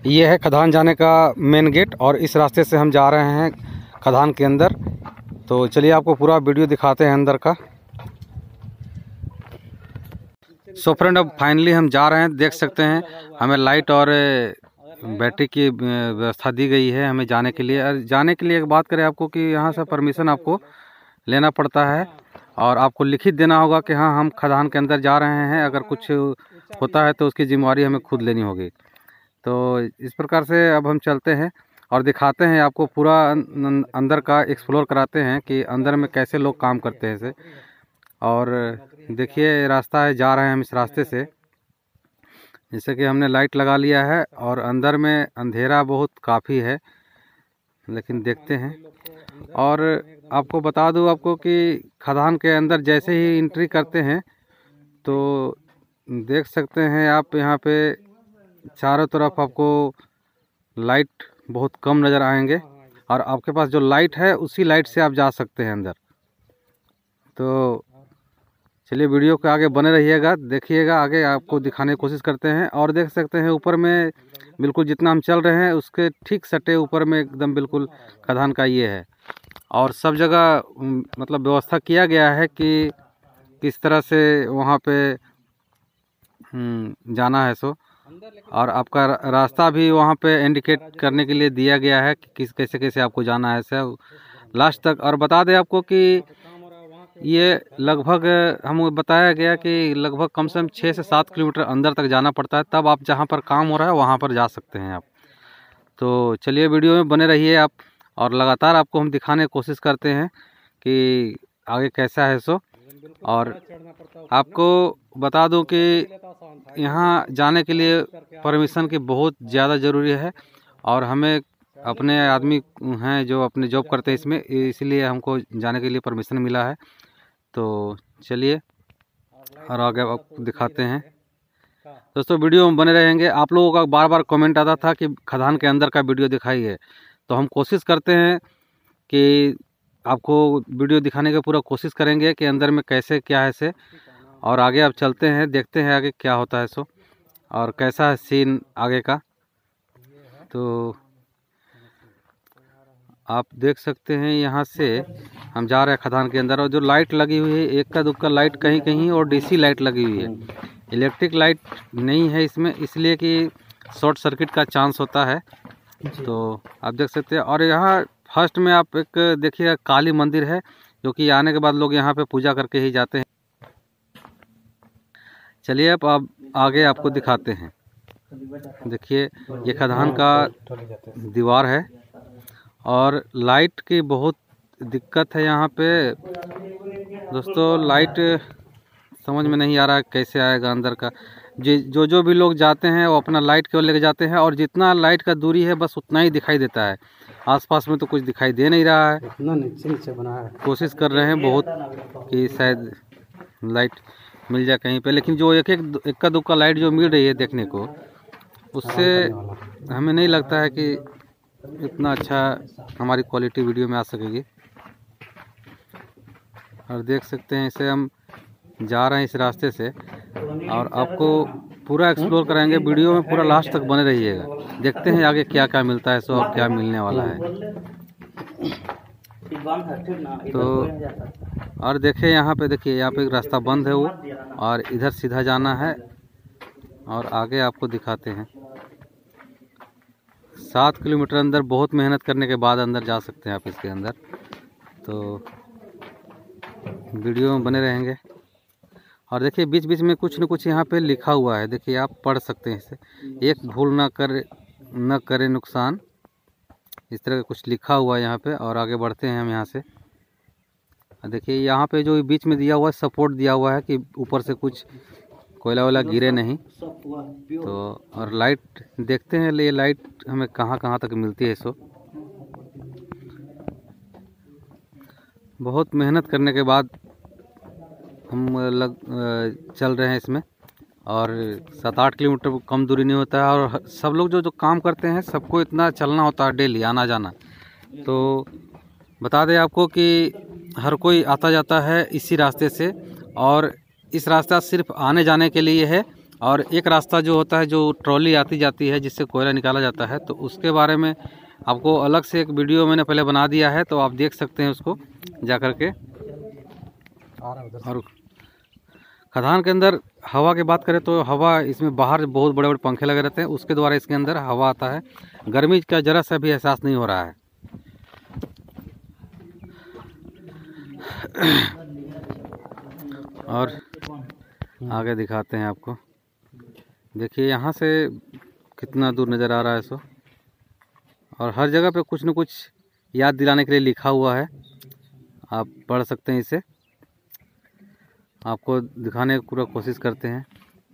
ये है खदान जाने का मेन गेट और इस रास्ते से हम जा रहे हैं खदान के अंदर। तो चलिए आपको पूरा वीडियो दिखाते हैं अंदर का। सो फ्रेंड, अब फाइनली हम जा रहे हैं। देख सकते हैं हमें लाइट और बैटरी की व्यवस्था दी गई है हमें जाने के लिए। और जाने के लिए एक बात करें आपको कि यहाँ से परमिशन आपको लेना पड़ता है और आपको लिखित देना होगा कि हाँ, हम खदान के अंदर जा रहे हैं। अगर कुछ होता है तो उसकी जिम्मेवारी हमें खुद लेनी होगी। तो इस प्रकार से अब हम चलते हैं और दिखाते हैं आपको पूरा अंदर का एक्सप्लोर कराते हैं कि अंदर में कैसे लोग काम करते हैं इसे। और देखिए रास्ता है, जा रहे हैं हम इस रास्ते से। जैसे कि हमने लाइट लगा लिया है और अंदर में अंधेरा बहुत काफ़ी है, लेकिन देखते हैं। और आपको बता दूं आपको कि खदान के अंदर जैसे ही एंट्री करते हैं तो देख सकते हैं आप यहाँ पे चारों तरफ आपको लाइट बहुत कम नज़र आएंगे और आपके पास जो लाइट है उसी लाइट से आप जा सकते हैं अंदर। तो चलिए वीडियो के आगे बने रहिएगा, देखिएगा, आगे आपको दिखाने की कोशिश करते हैं। और देख सकते हैं ऊपर में बिल्कुल जितना हम चल रहे हैं उसके ठीक सटे ऊपर में एकदम बिल्कुल खदान का ये है। और सब जगह मतलब व्यवस्था किया गया है कि किस तरह से वहाँ पे जाना है। सो और आपका रास्ता भी वहाँ पे इंडिकेट करने के लिए दिया गया है कि कैसे कैसे आपको जाना है सब लास्ट तक। और बता दें आपको कि ये लगभग हमें बताया गया कि लगभग कम से कम 6 से 7 किलोमीटर अंदर तक जाना पड़ता है, तब आप जहाँ पर काम हो रहा है वहाँ पर जा सकते हैं आप। तो चलिए वीडियो में बने रहिए आप और लगातार आपको हम दिखाने की कोशिश करते हैं कि आगे कैसा है सो। और आपको बता दूं कि यहाँ जाने के लिए परमिशन की बहुत ज़्यादा ज़रूरी है और हमें अपने आदमी हैं जो अपने जॉब करते हैं इसमें, इसलिए हमको जाने के लिए परमिशन मिला है। तो चलिए और आगे आपको दिखाते हैं। दोस्तों वीडियो में बने रहेंगे। आप लोगों का बार बार कमेंट आता था कि खदान के अंदर का वीडियो दिखाइए, तो हम कोशिश करते हैं कि आपको वीडियो दिखाने की पूरा कोशिश करेंगे कि अंदर में कैसे क्या है से। और आगे आप चलते हैं, देखते हैं आगे क्या होता है सो और कैसा है सीन आगे का। तो आप देख सकते हैं यहाँ से हम जा रहे हैं खदान के अंदर। और जो लाइट लगी हुई है एक्का दुक्का लाइट कहीं कहीं और डीसी लाइट लगी हुई है, इलेक्ट्रिक लाइट नहीं है इसमें, इसलिए कि शॉर्ट सर्किट का चांस होता है। तो आप देख सकते हैं। और यहाँ फर्स्ट में आप एक देखिए काली मंदिर है जो कि आने के बाद लोग यहाँ पे पूजा करके ही जाते हैं। चलिए अब आगे आपको दिखाते हैं। देखिए ये खदान का दीवार है और लाइट की बहुत दिक्कत है यहाँ पे। दोस्तों लाइट समझ में नहीं आ रहा है कैसे आएगा अंदर का। जो भी लोग जाते हैं वो अपना लाइट केवल लेके जाते हैं और जितना लाइट का दूरी है बस उतना ही दिखाई देता है, आसपास में तो कुछ दिखाई दे नहीं रहा है। इतना नीचे बना है। कोशिश कर रहे हैं बहुत कि शायद लाइट मिल जाए कहीं पे, लेकिन जो एक दुक्का लाइट जो मिल रही है देखने को, उससे हमें नहीं लगता है कि इतना अच्छा हमारी क्वालिटी वीडियो में आ सकेगी। और देख सकते हैं इसे हम जा रहे हैं इस रास्ते से और आपको पूरा एक्सप्लोर कराएंगे। वीडियो में पूरा लास्ट तक बने रहिएगा, देखते हैं आगे क्या क्या मिलता है सो और क्या मिलने वाला है। तो और देखिए यहाँ पे, देखिए यहाँ पे एक रास्ता बंद है वो, और इधर सीधा जाना है और आगे आपको दिखाते हैं। 7 किलोमीटर अंदर, बहुत मेहनत करने के बाद अंदर जा सकते हैं आप इसके अंदर। तो वीडियो में बने रहेंगे। और देखिए बीच बीच में कुछ न कुछ यहाँ पे लिखा हुआ है, देखिए आप पढ़ सकते हैं इसे। एक भूल न करे नुकसान, इस तरह का कुछ लिखा हुआ है यहाँ पे। और आगे बढ़ते हैं हम यहाँ से। देखिए यहाँ पे जो बीच में दिया हुआ है, सपोर्ट दिया हुआ है कि ऊपर से कुछ कोयला वोला गिरे नहीं। तो और लाइट देखते हैं, ये लाइट हमें कहाँ कहाँ तक मिलती है सो। बहुत मेहनत करने के बाद हम चल रहे हैं इसमें। और 7-8 किलोमीटर कम दूरी नहीं होता है। और सब लोग जो काम करते हैं सबको इतना चलना होता है डेली, आना जाना। तो बता दें आपको कि हर कोई आता जाता है इसी रास्ते से, और इस रास्ता सिर्फ आने जाने के लिए है और एक रास्ता जो होता है, जो ट्रॉली आती जाती है जिससे कोयला निकाला जाता है, तो उसके बारे में आपको अलग से एक वीडियो मैंने पहले बना दिया है, तो आप देख सकते हैं उसको जा कर के। और खदान के अंदर हवा की बात करें तो हवा, इसमें बाहर बहुत बड़े बड़े पंखे लगे रहते हैं, उसके द्वारा इसके अंदर हवा आता है। गर्मी का जरा सा भी एहसास नहीं हो रहा है। और आगे दिखाते हैं आपको। देखिए यहाँ से कितना दूर नज़र आ रहा है सो। और हर जगह पे कुछ न कुछ याद दिलाने के लिए लिखा हुआ है, आप पढ़ सकते हैं इसे। आपको दिखाने की पूरा कोशिश करते हैं।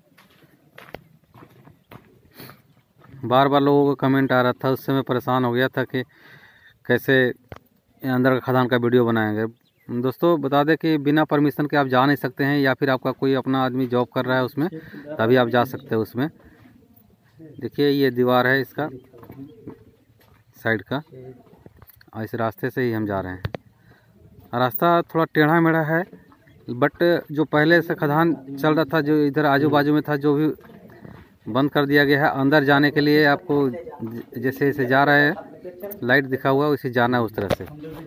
बार बार लोगों का कमेंट आ रहा था, उससे मैं परेशान हो गया था कि कैसे अंदर का खदान का वीडियो बनाएंगे। दोस्तों बता दें कि बिना परमिशन के आप जा नहीं सकते हैं, या फिर आपका कोई अपना आदमी जॉब कर रहा है उसमें, तभी आप जा सकते हैं उसमें। देखिए ये दीवार है इसका साइड का, और इस रास्ते से ही हम जा रहे हैं। रास्ता थोड़ा टेढ़ा मेढ़ा है, बट जो पहले से खदान चल रहा था, जो इधर आजू बाजू में था, जो भी बंद कर दिया गया है। अंदर जाने के लिए आपको जैसे जैसे जा रहे हैं, लाइट दिखा हुआ है, उसे जाना है उस तरह से।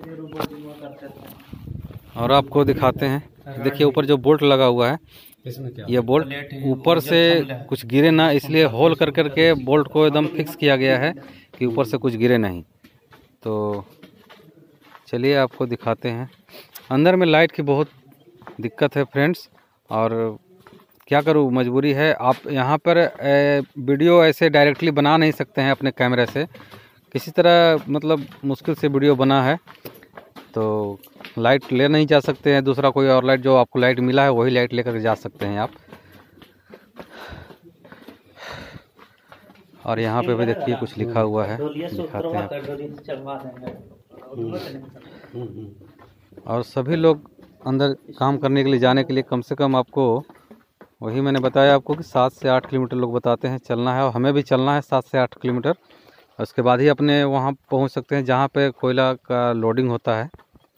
और आपको दिखाते हैं, देखिए ऊपर जो बोल्ट लगा हुआ है, ये बोल्ट ऊपर से कुछ गिरे ना, इसलिए होल कर करके बोल्ट को एकदम फिक्स किया गया है कि ऊपर से कुछ गिरे नहीं। तो चलिए आपको दिखाते हैं। अंदर में लाइट की बहुत दिक्कत है फ्रेंड्स, और क्या करूँ, मजबूरी है। आप यहाँ पर वीडियो ऐसे डायरेक्टली बना नहीं सकते हैं अपने कैमरे से, किसी तरह मतलब मुश्किल से वीडियो बना है। तो लाइट ले नहीं जा सकते हैं, दूसरा कोई और लाइट, जो आपको लाइट मिला है वही लाइट लेकर जा सकते हैं आप। और यहाँ पे भी देखिए कुछ लिखा हुआ है, दिखाते हैं और सभी लोग अंदर काम करने के लिए, जाने के लिए कम से कम आपको, वही मैंने बताया आपको कि 7 से 8 किलोमीटर लोग बताते हैं चलना है, और हमें भी चलना है 7 से 8 किलोमीटर। उसके बाद ही अपने वहाँ पहुँच सकते हैं जहाँ पे कोयला का लोडिंग होता है।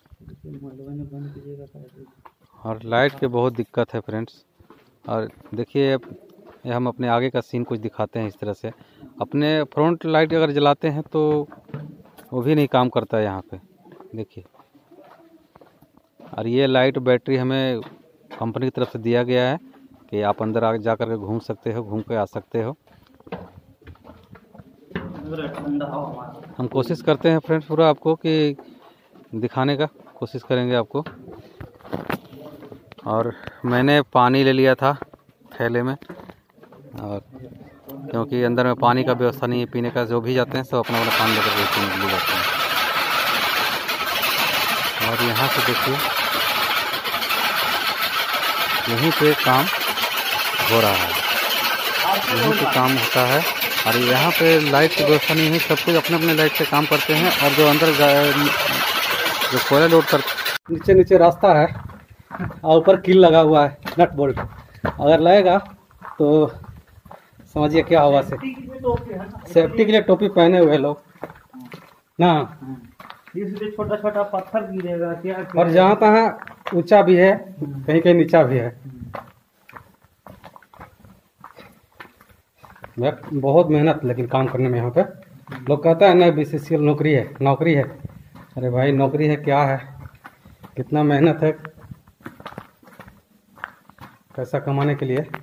और लाइट की बहुत दिक्कत है फ्रेंड्स। और देखिए ये हम अपने आगे का सीन कुछ दिखाते हैं इस तरह से। अपने फ्रंट लाइट अगर जलाते हैं तो वो भी नहीं काम करता है यहाँ पे, देखिए। और ये लाइट बैटरी हमें कंपनी की तरफ से दिया गया है कि आप अंदर आगे जा कर के घूम सकते हो, घूम के आ सकते हो। हम कोशिश करते हैं फ्रेंड्स पूरा आपको कि दिखाने का कोशिश करेंगे आपको। और मैंने पानी ले लिया था थैले में, और क्योंकि अंदर में पानी का व्यवस्था नहीं है पीने का, जो भी जाते हैं सब अपना अपना पानी लेकर के पीने के लिए जाते हैं। और यहाँ से देखिए यहीं पे काम हो रहा है, यहीं पे काम होता है। और यहाँ पे लाइट की व्यवस्था नहीं है, सब कुछ अपने अपने लाइट से काम करते हैं। और जो अंदर जो कोयला लोड कर, नीचे नीचे रास्ता है और ऊपर कील लगा हुआ है, नट बोल्ट। अगर लगेगा तो समझिए क्या होगा। सेफ्टी के लिए टोपी पहने हुए लोग ना, इसलिए छोटा छोटा पत्थर गिरेगा क्या। और जहाँ तहाँ ऊंचा भी है, कहीं कहीं नीचा भी है। बहुत मेहनत लेकिन काम करने में। यहाँ पे लोग कहते हैं नहीं बीसीसीएल नौकरी है, नौकरी है। अरे भाई नौकरी है क्या है, कितना मेहनत है पैसा कमाने के लिए।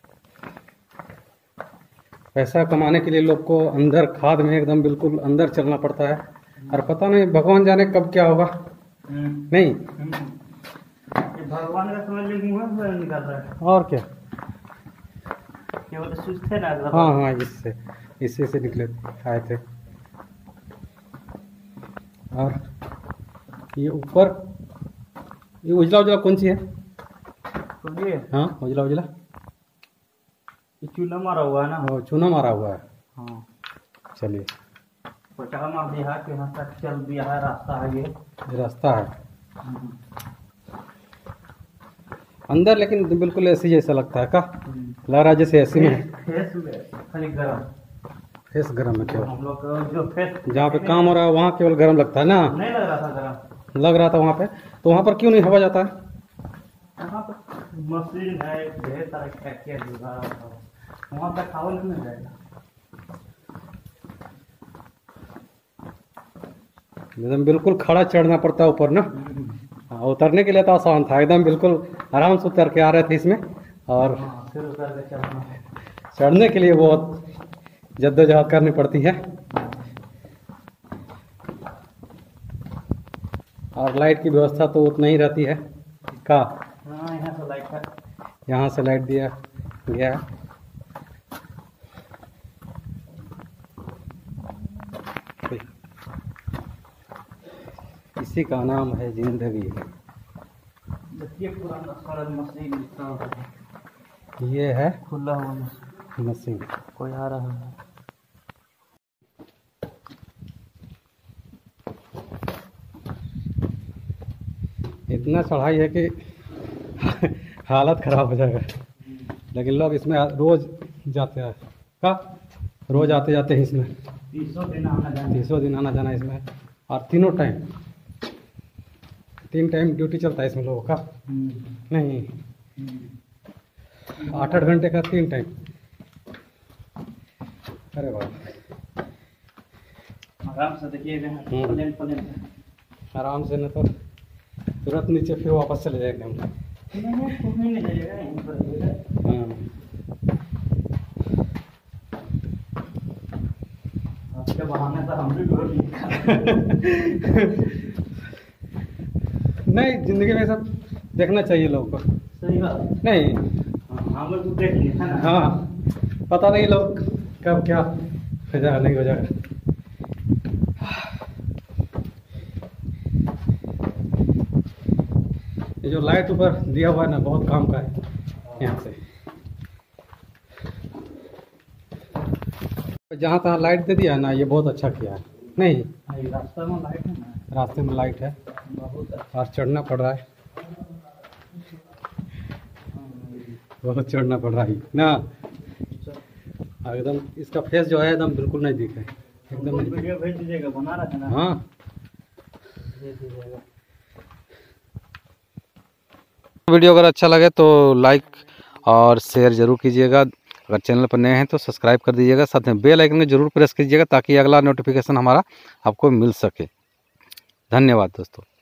पैसा कमाने के लिए लोग को अंदर खाद में एकदम बिल्कुल अंदर चलना पड़ता है। और पता नहीं भगवान जाने कब क्या होगा। नहीं भगवान का समझ लीजिए निकल रहा है और क्या। केवल स्विच थे ना। हाँ हाँ, इससे से निकले आए थे। और ये ऊपर ये उजला उजला कौन सी है? हाँ उजला उजला चूना मारा हुआ है ना। चूना मारा हुआ है। हाँ चलिए पटा मार दिया है कि यहाँ तक चल दिया है, रास्ता है, ये रास्ता है अंदर। लेकिन बिल्कुल एसी जैसा लगता है, का लग रहा है जैसे एसी में खाली गरम, फेस गरम है केवल। हम लोग जो फेस जहाँ पे काम हो रहा है वहाँ केवल गरम लगता है ना। नहीं लग रहा था गरम, लग रहा था वहाँ पे। तो वहाँ पर क्यों नहीं हवा जाता है? वहाँ पर मशीन है, ढेर सारा वहाँ तक खावल मिल जाएगा। एकदम बिल्कुल खड़ा चढ़ना पड़ता है ऊपर ना। हाँ, उतरने के लिए तो आसान था, एकदम बिल्कुल आराम से उतर के आ रहे थे इसमें। और फिर उतर के चढ़ना है। चढ़ने के लिए बहुत जद्दोजहद करनी पड़ती है। और लाइट की व्यवस्था तो उतना ही रहती है का। हाँ, यहाँ से लाइट है। यहाँ से लाइट दिया गया है। इसी का नाम है जिंदगी। देखिए पुराना सारा मशीन लिखा हुआ है। ये है खुला हुआ मशीन। कोई आ रहा है। इतना चढ़ाई है कि हालत खराब हो जाएगा, लेकिन लोग इसमें रोज जाते हैं का। रोज आते जाते हैं इसमें। 30 दिन आना जाना। 30 दिन आना जाना इसमें। और तीनों टाइम 3 टाइम ड्यूटी चलता है इसमें लोगों का। नहीं, 8-8 घंटे का 3 टाइम। अरे वाह, आराम से देखिएगा। प्लेन प्लेन आराम से, न तो तुरंत नीचे फिर वापस चले जाएंगे हम। नहीं जाइएगा, यहीं पर रहिएगा। हाँ, आपके बहाने से हम भी डोर नहीं, जिंदगी में सब देखना चाहिए लोगों को। सही बात। नहीं, हम लोग तो देख लिए है ना। हाँ, पता नहीं लोग कब क्या हो जाएगा, नहीं हो जाएगा। ये जो लाइट ऊपर दिया हुआ है ना, बहुत काम का है यहाँ से। जहाँ तहाँ लाइट दे दिया है ना, ये बहुत अच्छा किया है। नहीं, रास्ते में लाइट है ना। रास्ते में लाइट है बहुत अच्छा। और चढ़ना पड़ रहा है, बहुत चढ़ना पड़ रहा है ना। एकदम इसका फेस जो है एकदम बिल्कुल नहीं दिख रहा है, एकदम नहीं। वीडियो भेज दीजिएगा, बना रहा है ना। हाँ, भेज दीजिएगा। वीडियो अगर अच्छा लगे तो लाइक और शेयर जरूर कीजिएगा। अगर चैनल पर नए हैं तो सब्सक्राइब कर दीजिएगा। साथ में बेल आइकन को जरूर प्रेस कीजिएगा ताकि अगला नोटिफिकेशन हमारा आपको मिल सके। धन्यवाद दोस्तों।